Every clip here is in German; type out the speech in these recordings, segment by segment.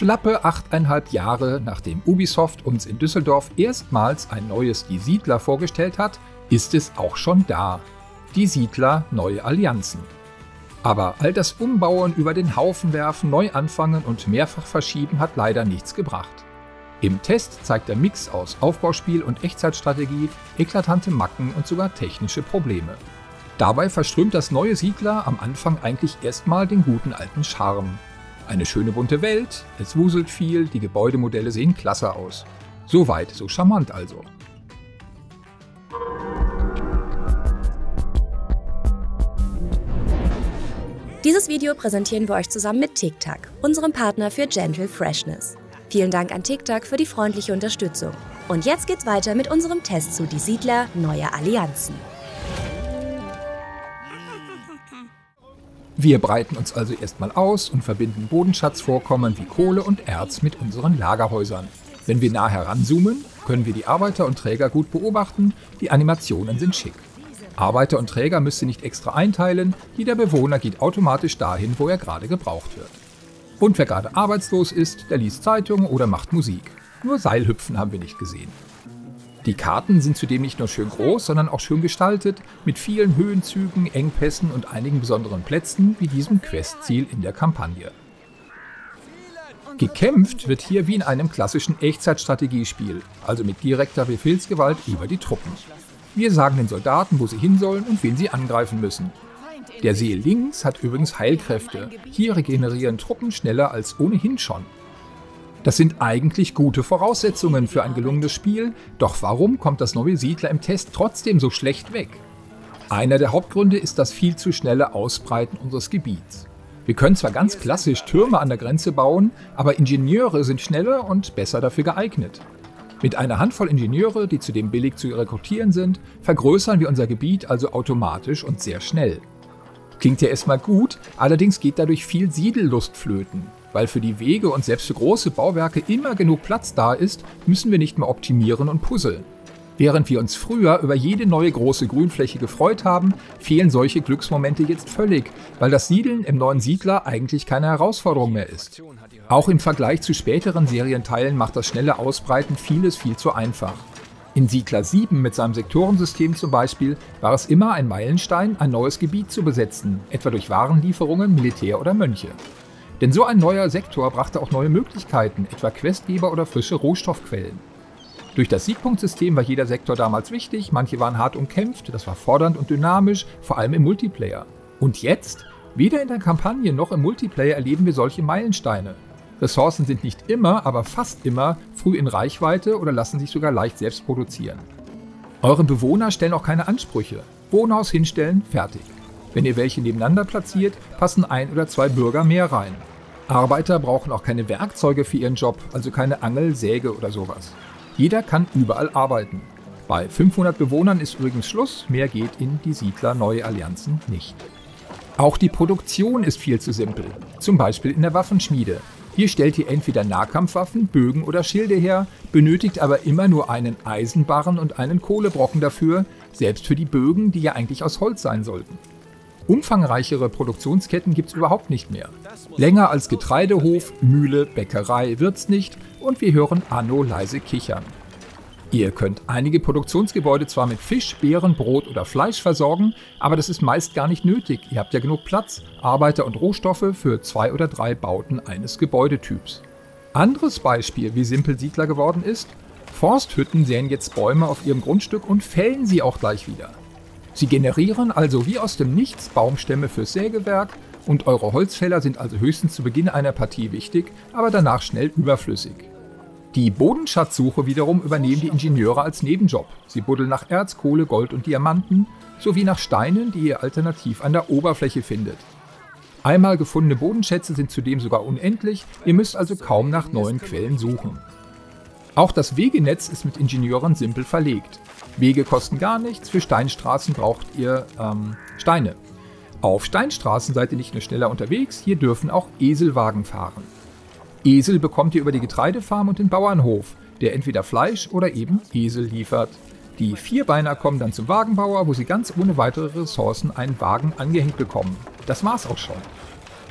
Schlappe 8,5 Jahre, nachdem Ubisoft uns in Düsseldorf erstmals ein neues Die Siedler vorgestellt hat, ist es auch schon da. Die Siedler Neue Allianzen. Aber all das Umbauen, über den Haufen werfen, neu anfangen und mehrfach verschieben hat leider nichts gebracht. Im Test zeigt der Mix aus Aufbauspiel und Echtzeitstrategie eklatante Macken und sogar technische Probleme. Dabei verströmt das neue Siedler am Anfang eigentlich erstmal den guten alten Charme. Eine schöne bunte Welt, es wuselt viel, die Gebäudemodelle sehen klasse aus. So weit, so charmant also. Dieses Video präsentieren wir euch zusammen mit TikTok, unserem Partner für Gentle Freshness. Vielen Dank an TikTok für die freundliche Unterstützung. Und jetzt geht's weiter mit unserem Test zu Die Siedler Neue Allianzen. Wir breiten uns also erstmal aus und verbinden Bodenschatzvorkommen wie Kohle und Erz mit unseren Lagerhäusern. Wenn wir nah heranzoomen, können wir die Arbeiter und Träger gut beobachten, die Animationen sind schick. Arbeiter und Träger müsst ihr nicht extra einteilen, jeder Bewohner geht automatisch dahin, wo er gerade gebraucht wird. Und wer gerade arbeitslos ist, der liest Zeitungen oder macht Musik. Nur Seilhüpfen haben wir nicht gesehen. Die Karten sind zudem nicht nur schön groß, sondern auch schön gestaltet, mit vielen Höhenzügen, Engpässen und einigen besonderen Plätzen, wie diesem Questziel in der Kampagne. Gekämpft wird hier wie in einem klassischen Echtzeitstrategiespiel, also mit direkter Befehlsgewalt über die Truppen. Wir sagen den Soldaten, wo sie hin sollen und wen sie angreifen müssen. Der See links hat übrigens Heilkräfte, hier regenerieren Truppen schneller als ohnehin schon. Das sind eigentlich gute Voraussetzungen für ein gelungenes Spiel, doch warum kommt das neue Siedler im Test trotzdem so schlecht weg? Einer der Hauptgründe ist das viel zu schnelle Ausbreiten unseres Gebiets. Wir können zwar ganz klassisch Türme an der Grenze bauen, aber Ingenieure sind schneller und besser dafür geeignet. Mit einer Handvoll Ingenieure, die zudem billig zu rekrutieren sind, vergrößern wir unser Gebiet also automatisch und sehr schnell. Klingt ja erstmal gut, allerdings geht dadurch viel Siedellust flöten. Weil für die Wege und selbst für große Bauwerke immer genug Platz da ist, müssen wir nicht mehr optimieren und puzzeln. Während wir uns früher über jede neue große Grünfläche gefreut haben, fehlen solche Glücksmomente jetzt völlig, weil das Siedeln im neuen Siedler eigentlich keine Herausforderung mehr ist. Auch im Vergleich zu späteren Serienteilen macht das schnelle Ausbreiten vieles viel zu einfach. In Siedler 7 mit seinem Sektorensystem zum Beispiel war es immer ein Meilenstein, ein neues Gebiet zu besetzen, etwa durch Warenlieferungen, Militär oder Mönche. Denn so ein neuer Sektor brachte auch neue Möglichkeiten, etwa Questgeber oder frische Rohstoffquellen. Durch das Siegpunktsystem war jeder Sektor damals wichtig, manche waren hart umkämpft, das war fordernd und dynamisch, vor allem im Multiplayer. Und jetzt? Weder in der Kampagne noch im Multiplayer erleben wir solche Meilensteine. Ressourcen sind nicht immer, aber fast immer früh in Reichweite oder lassen sich sogar leicht selbst produzieren. Eure Bewohner stellen auch keine Ansprüche. Wohnhaus hinstellen, fertig. Wenn ihr welche nebeneinander platziert, passen 1 oder 2 Bürger mehr rein. Arbeiter brauchen auch keine Werkzeuge für ihren Job, also keine Angel, Säge oder sowas. Jeder kann überall arbeiten. Bei 500 Bewohnern ist übrigens Schluss, mehr geht in die Siedler Neue Allianzen nicht. Auch die Produktion ist viel zu simpel, zum Beispiel in der Waffenschmiede. Hier stellt ihr entweder Nahkampfwaffen, Bögen oder Schilde her, benötigt aber immer nur einen Eisenbarren und einen Kohlebrocken dafür, selbst für die Bögen, die ja eigentlich aus Holz sein sollten. Umfangreichere Produktionsketten gibt's überhaupt nicht mehr. Länger als Getreidehof, Mühle, Bäckerei wird's nicht und wir hören Anno leise kichern. Ihr könnt einige Produktionsgebäude zwar mit Fisch, Beeren, Brot oder Fleisch versorgen, aber das ist meist gar nicht nötig. Ihr habt ja genug Platz, Arbeiter und Rohstoffe für 2 oder 3 Bauten eines Gebäudetyps. Anderes Beispiel, wie simpel Siedler geworden ist: Forsthütten säen jetzt Bäume auf ihrem Grundstück und fällen sie auch gleich wieder. Sie generieren also wie aus dem Nichts Baumstämme fürs Sägewerk und eure Holzfäller sind also höchstens zu Beginn einer Partie wichtig, aber danach schnell überflüssig. Die Bodenschatzsuche wiederum übernehmen die Ingenieure als Nebenjob. Sie buddeln nach Erz, Kohle, Gold und Diamanten sowie nach Steinen, die ihr alternativ an der Oberfläche findet. Einmal gefundene Bodenschätze sind zudem sogar unendlich, ihr müsst also kaum nach neuen Quellen suchen. Auch das Wegenetz ist mit Ingenieuren simpel verlegt. Wege kosten gar nichts, für Steinstraßen braucht ihr Steine. Auf Steinstraßen seid ihr nicht nur schneller unterwegs, hier dürfen auch Eselwagen fahren. Esel bekommt ihr über die Getreidefarm und den Bauernhof, der entweder Fleisch oder eben Esel liefert. Die Vierbeiner kommen dann zum Wagenbauer, wo sie ganz ohne weitere Ressourcen einen Wagen angehängt bekommen. Das war's auch schon.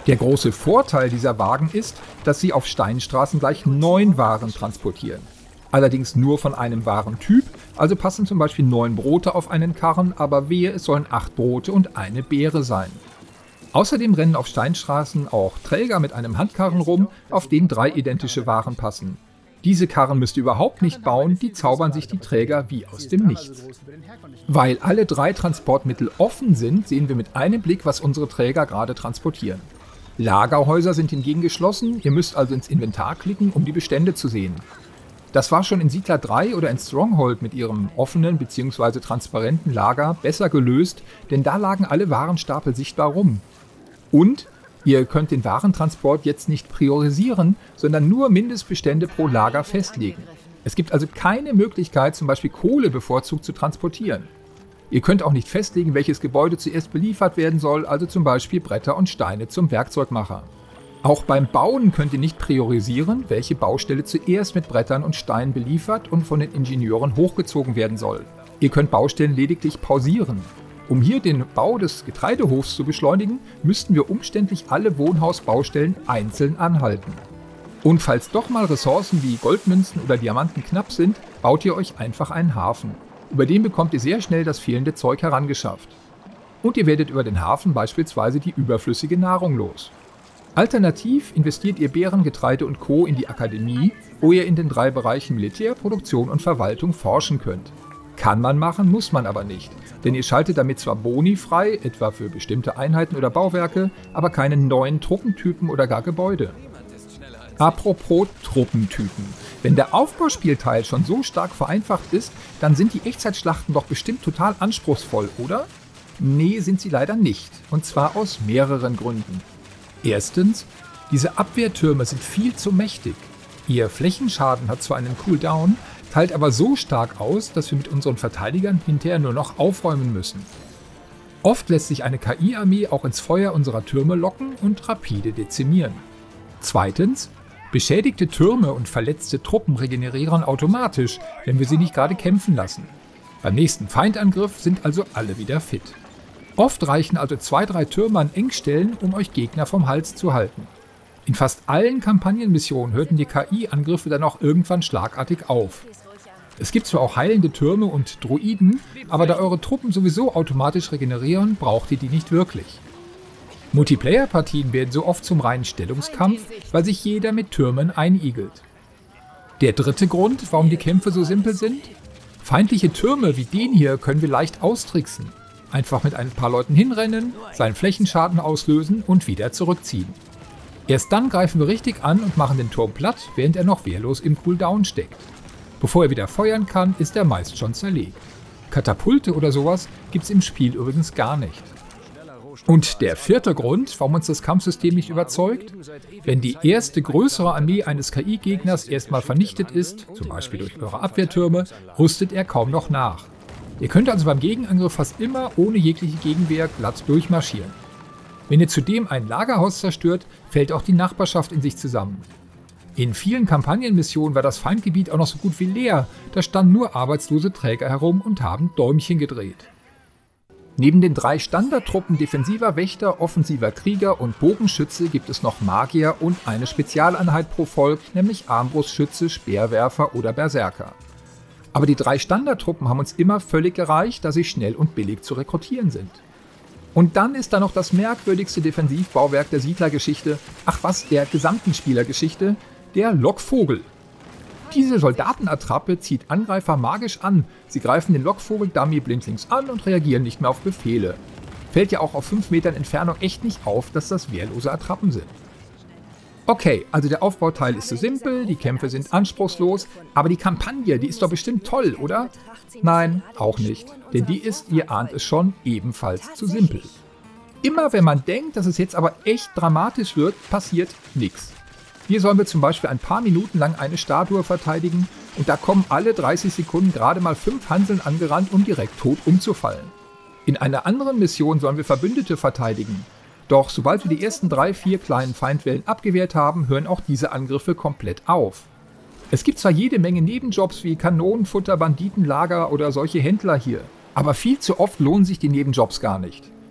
Der große Vorteil dieser Wagen ist, dass sie auf Steinstraßen gleich 9 Waren transportieren. Allerdings nur von einem Warentyp, also passen zum Beispiel 9 Brote auf einen Karren, aber wehe, es sollen 8 Brote und eine Beere sein. Außerdem rennen auf Steinstraßen auch Träger mit einem Handkarren rum, auf den 3 identische Waren passen. Diese Karren müsst ihr überhaupt nicht bauen, die zaubern sich die Träger wie aus dem Nichts. Weil alle 3 Transportmittel offen sind, sehen wir mit einem Blick, was unsere Träger gerade transportieren. Lagerhäuser sind hingegen geschlossen, ihr müsst also ins Inventar klicken, um die Bestände zu sehen. Das war schon in Siedler 3 oder in Stronghold mit ihrem offenen bzw. transparenten Lager besser gelöst, denn da lagen alle Warenstapel sichtbar rum. Und ihr könnt den Warentransport jetzt nicht priorisieren, sondern nur Mindestbestände pro Lager festlegen. Es gibt also keine Möglichkeit, zum Beispiel Kohle bevorzugt zu transportieren. Ihr könnt auch nicht festlegen, welches Gebäude zuerst beliefert werden soll, also zum Beispiel Bretter und Steine zum Werkzeugmacher. Auch beim Bauen könnt ihr nicht priorisieren, welche Baustelle zuerst mit Brettern und Steinen beliefert und von den Ingenieuren hochgezogen werden soll. Ihr könnt Baustellen lediglich pausieren. Um hier den Bau des Getreidehofs zu beschleunigen, müssten wir umständlich alle Wohnhausbaustellen einzeln anhalten. Und falls doch mal Ressourcen wie Goldmünzen oder Diamanten knapp sind, baut ihr euch einfach einen Hafen. Über den bekommt ihr sehr schnell das fehlende Zeug herangeschafft. Und ihr werdet über den Hafen beispielsweise die überflüssige Nahrung los. Alternativ investiert ihr Beeren, Getreide und Co. in die Akademie, wo ihr in den 3 Bereichen Militär, Produktion und Verwaltung forschen könnt. Kann man machen, muss man aber nicht, denn ihr schaltet damit zwar Boni frei, etwa für bestimmte Einheiten oder Bauwerke, aber keine neuen Truppentypen oder gar Gebäude. Apropos Truppentypen. Wenn der Aufbauspielteil schon so stark vereinfacht ist, dann sind die Echtzeitschlachten doch bestimmt total anspruchsvoll, oder? Nee, sind sie leider nicht, und zwar aus mehreren Gründen. Erstens, diese Abwehrtürme sind viel zu mächtig. Ihr Flächenschaden hat zwar einen Cooldown, teilt aber so stark aus, dass wir mit unseren Verteidigern hinterher nur noch aufräumen müssen. Oft lässt sich eine KI-Armee auch ins Feuer unserer Türme locken und rapide dezimieren. Zweitens, beschädigte Türme und verletzte Truppen regenerieren automatisch, wenn wir sie nicht gerade kämpfen lassen. Beim nächsten Feindangriff sind also alle wieder fit. Oft reichen also 2-3 Türme an Engstellen, um euch Gegner vom Hals zu halten. In fast allen Kampagnenmissionen hörten die KI-Angriffe dann auch irgendwann schlagartig auf. Es gibt zwar auch heilende Türme und Druiden, aber da eure Truppen sowieso automatisch regenerieren, braucht ihr die nicht wirklich. Multiplayer-Partien werden so oft zum reinen Stellungskampf, weil sich jeder mit Türmen einigelt. Der dritte Grund, warum die Kämpfe so simpel sind? Feindliche Türme wie den hier können wir leicht austricksen. Einfach mit ein paar Leuten hinrennen, seinen Flächenschaden auslösen und wieder zurückziehen. Erst dann greifen wir richtig an und machen den Turm platt, während er noch wehrlos im Cooldown steckt. Bevor er wieder feuern kann, ist er meist schon zerlegt. Katapulte oder sowas gibt's im Spiel übrigens gar nicht. Und der vierte Grund, warum uns das Kampfsystem nicht überzeugt: Wenn die erste größere Armee eines KI-Gegners erstmal vernichtet ist, zum Beispiel durch eure Abwehrtürme, rüstet er kaum noch nach. Ihr könnt also beim Gegenangriff fast immer ohne jegliche Gegenwehr glatt durchmarschieren. Wenn ihr zudem ein Lagerhaus zerstört, fällt auch die Nachbarschaft in sich zusammen. In vielen Kampagnenmissionen war das Feindgebiet auch noch so gut wie leer, da standen nur arbeitslose Träger herum und haben Däumchen gedreht. Neben den 3 Standardtruppen defensiver Wächter, offensiver Krieger und Bogenschütze gibt es noch Magier und eine Spezialeinheit pro Volk, nämlich Armbrustschütze, Speerwerfer oder Berserker. Aber die 3 Standardtruppen haben uns immer völlig gereicht, da sie schnell und billig zu rekrutieren sind. Und dann ist da noch das merkwürdigste Defensivbauwerk der Siedlergeschichte, der gesamten Spielergeschichte, der Lockvogel. Diese Soldatenattrappe zieht Angreifer magisch an, sie greifen den Lockvogel-Dummy blindlings an und reagieren nicht mehr auf Befehle. Fällt ja auch auf 5 Metern Entfernung echt nicht auf, dass das wehrlose Attrappen sind. Okay, also der Aufbauteil ist so simpel, die Kämpfe sind anspruchslos, aber die Kampagne, die ist doch bestimmt toll, oder? Nein, auch nicht, denn die ist, ihr ahnt es schon, ebenfalls zu simpel. Immer wenn man denkt, dass es jetzt aber echt dramatisch wird, passiert nichts. Hier sollen wir zum Beispiel ein paar Minuten lang eine Statue verteidigen und da kommen alle 30 Sekunden gerade mal 5 Hanseln angerannt, um direkt tot umzufallen. In einer anderen Mission sollen wir Verbündete verteidigen. Doch sobald wir die ersten 3-4 kleinen Feindwellen abgewehrt haben, hören auch diese Angriffe komplett auf. Es gibt zwar jede Menge Nebenjobs wie Kanonenfutter, Banditenlager oder solche Händler hier, aber viel zu oft lohnen sich die Nebenjobs gar nicht.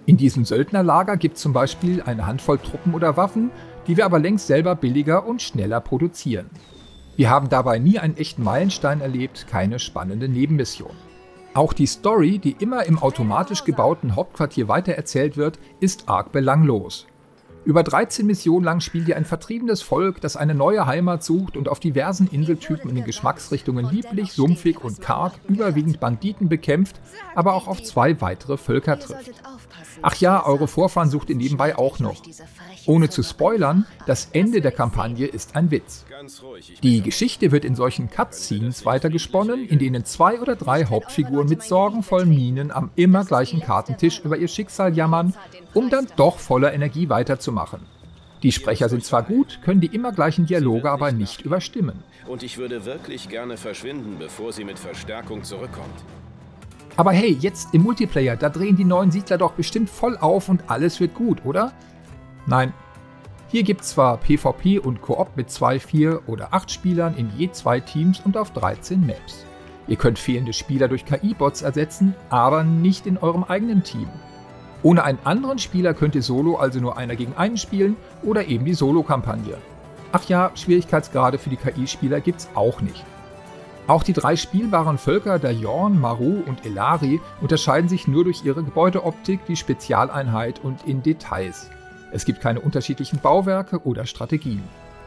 In diesem Söldnerlager gibt es zum Beispiel eine Handvoll Truppen oder Waffen, die wir aber längst selber billiger und schneller produzieren. Wir haben dabei nie einen echten Meilenstein erlebt, keine spannende Nebenmission. Auch die Story, die immer im automatisch gebauten Hauptquartier weitererzählt wird, ist arg belanglos. Über 13 Missionen lang spielt ihr ein vertriebenes Volk, das eine neue Heimat sucht und auf diversen Inseltypen in den Geschmacksrichtungen lieblich, sumpfig und karg überwiegend Banditen bekämpft, aber auch auf 2 weitere Völker trifft. Ach ja, eure Vorfahren sucht ihr nebenbei auch noch. Ohne zu spoilern, das Ende der Kampagne ist ein Witz. Die Geschichte wird in solchen Cutscenes weitergesponnen, in denen 2 oder 3 Hauptfiguren mit sorgenvollen Mienen am immer gleichen Kartentisch über ihr Schicksal jammern, um dann doch voller Energie weiterzumachen. Die Sprecher sind zwar gut, können die immer gleichen Dialoge aber nicht überstimmen. Und ich würde wirklich gerne verschwinden, bevor sie mit Verstärkung zurückkommt. Aber hey, jetzt im Multiplayer, da drehen die neuen Siedler doch bestimmt voll auf und alles wird gut, oder? Nein. Hier gibt es zwar PvP und Koop mit 2, 4 oder 8 Spielern in je 2 Teams und auf 13 Maps. Ihr könnt fehlende Spieler durch KI-Bots ersetzen, aber nicht in eurem eigenen Team. Ohne einen anderen Spieler könnt ihr Solo also nur einer gegen einen spielen oder eben die Solo-Kampagne. Ach ja, Schwierigkeitsgrade für die KI-Spieler gibt's auch nicht. Auch die 3 spielbaren Völker der Yorn, Maru und Elari unterscheiden sich nur durch ihre Gebäudeoptik, die Spezialeinheit und in Details. Es gibt keine unterschiedlichen Bauwerke oder Strategien.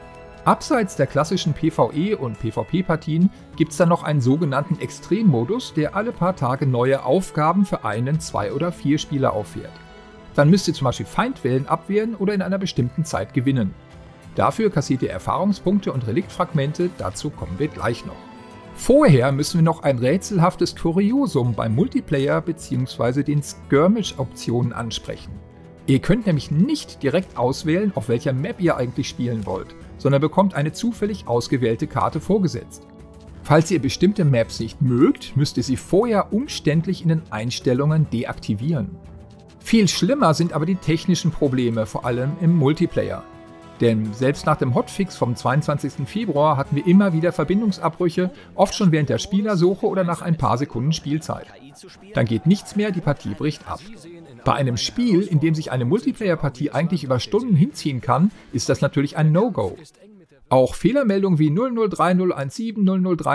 Abseits der klassischen PvE- und PvP-Partien gibt es dann noch einen sogenannten Extremmodus, der alle paar Tage neue Aufgaben für einen, 2 oder 4 Spieler auffährt. Dann müsst ihr zum Beispiel Feindwellen abwehren oder in einer bestimmten Zeit gewinnen. Dafür kassiert ihr Erfahrungspunkte und Reliktfragmente, dazu kommen wir gleich noch. Vorher müssen wir noch ein rätselhaftes Kuriosum beim Multiplayer bzw. den Skirmish-Optionen ansprechen. Ihr könnt nämlich nicht direkt auswählen, auf welcher Map ihr eigentlich spielen wollt, sondern bekommt eine zufällig ausgewählte Karte vorgesetzt. Falls ihr bestimmte Maps nicht mögt, müsst ihr sie vorher umständlich in den Einstellungen deaktivieren. Viel schlimmer sind aber die technischen Probleme, vor allem im Multiplayer. Denn selbst nach dem Hotfix vom 22. Februar hatten wir immer wieder Verbindungsabbrüche, oft schon während der Spielersuche oder nach ein paar Sekunden Spielzeit. Dann geht nichts mehr, die Partie bricht ab. Bei einem Spiel, in dem sich eine Multiplayer-Partie eigentlich über Stunden hinziehen kann, ist das natürlich ein No-Go. Auch Fehlermeldungen wie 003017,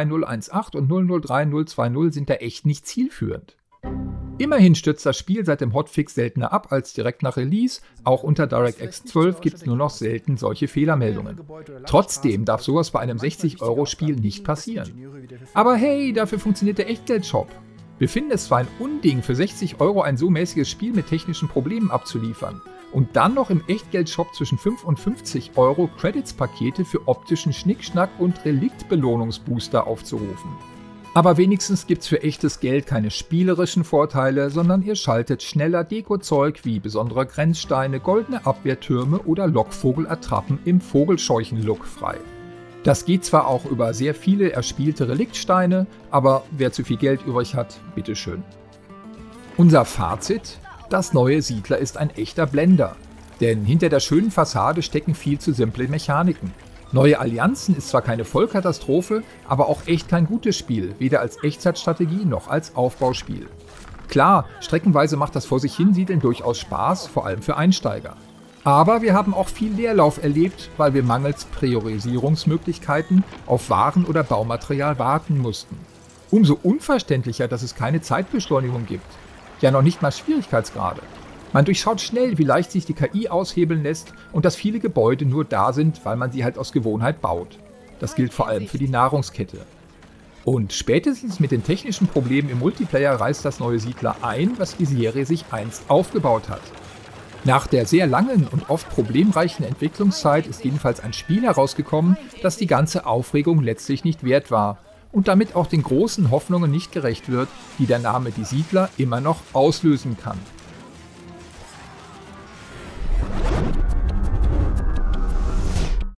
003018 und 003020 sind da echt nicht zielführend. Immerhin stürzt das Spiel seit dem Hotfix seltener ab als direkt nach Release, auch unter DirectX 12 gibt es nur noch selten solche Fehlermeldungen. Trotzdem darf sowas bei einem 60-Euro-Spiel nicht passieren. Aber hey, dafür funktioniert der Echtgeld-Shop. Wir finden es zwar ein Unding, für 60 Euro ein so mäßiges Spiel mit technischen Problemen abzuliefern und dann noch im Echtgeld-Shop zwischen 5 und 50 Euro Credits-Pakete für optischen Schnickschnack und Relikt-Belohnungsbooster aufzurufen. Aber wenigstens gibt's für echtes Geld keine spielerischen Vorteile, sondern ihr schaltet schneller Dekozeug wie besondere Grenzsteine, goldene Abwehrtürme oder Lockvogelattrappen im Vogelscheuchen-Look frei. Das geht zwar auch über sehr viele erspielte Reliktsteine, aber wer zu viel Geld übrig hat, bitteschön. Unser Fazit: Das neue Siedler ist ein echter Blender. Denn hinter der schönen Fassade stecken viel zu simple Mechaniken. Neue Allianzen ist zwar keine Vollkatastrophe, aber auch echt kein gutes Spiel, weder als Echtzeitstrategie noch als Aufbauspiel. Klar, streckenweise macht das Vor sich hinsiedeln durchaus Spaß, vor allem für Einsteiger. Aber wir haben auch viel Leerlauf erlebt, weil wir mangels Priorisierungsmöglichkeiten auf Waren oder Baumaterial warten mussten. Umso unverständlicher, dass es keine Zeitbeschleunigung gibt. Ja, noch nicht mal Schwierigkeitsgrade. Man durchschaut schnell, wie leicht sich die KI aushebeln lässt und dass viele Gebäude nur da sind, weil man sie halt aus Gewohnheit baut. Das gilt vor allem für die Nahrungskette. Und spätestens mit den technischen Problemen im Multiplayer reißt das neue Siedler ein, was die Serie sich einst aufgebaut hat. Nach der sehr langen und oft problemreichen Entwicklungszeit ist jedenfalls ein Spiel herausgekommen, das die ganze Aufregung letztlich nicht wert war und damit auch den großen Hoffnungen nicht gerecht wird, die der Name Die Siedler immer noch auslösen kann.